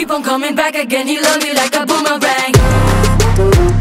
keep on coming back again. He love you like a boomerang.